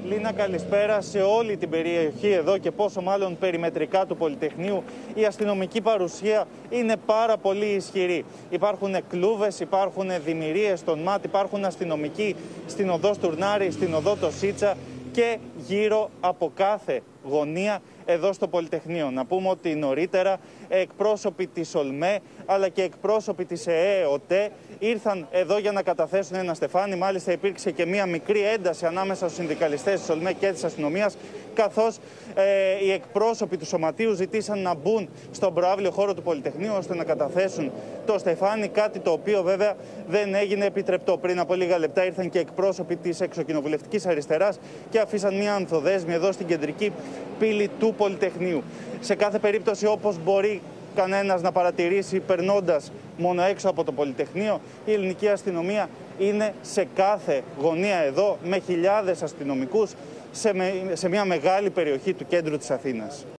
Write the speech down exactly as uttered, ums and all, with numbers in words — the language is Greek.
Λίνα, καλησπέρα σε όλη την περιοχή εδώ και πόσο μάλλον περιμετρικά του Πολυτεχνείου. Η αστυνομική παρουσία είναι πάρα πολύ ισχυρή. Υπάρχουν κλούβες, υπάρχουν δημιουργίες στον ΜΑΤ, υπάρχουν αστυνομικοί στην οδό Στουρνάρη, στην οδό το Σίτσα και γύρω από κάθε γωνία εδώ στο Πολυτεχνείο. Να πούμε ότι νωρίτερα εκπρόσωποι της ΟΛΜΕ αλλά και εκπρόσωποι της ΕΕ-ΟΤΕ ήρθαν εδώ για να καταθέσουν ένα στεφάνι. Μάλιστα υπήρξε και μία μικρή ένταση ανάμεσα στους συνδικαλιστές της ΟΛΜΕ και της αστυνομίας, καθώς ε, οι εκπρόσωποι του Σωματείου ζητήσαν να μπουν στον προαύλιο χώρο του Πολυτεχνείου ώστε να καταθέσουν το στεφάνι, κάτι το οποίο βέβαια δεν έγινε επιτρεπτό. Πριν από λίγα λεπτά ήρθαν και εκπρόσωποι της εξοκοινοβουλευτικής αριστεράς και αφήσαν μία ανθοδέσμη εδώ στην κεντρική πύλη του Πολυτεχνείου. Σε κάθε περίπτωση, όπως μπορεί κανένας να παρατηρήσει περνώντας μόνο έξω από το Πολυτεχνείο, η ελληνική αστυνομία είναι σε κάθε γωνία εδώ με χιλιάδες αστυνομικούς σε, με, σε μια μεγάλη περιοχή του κέντρου της Αθήνας.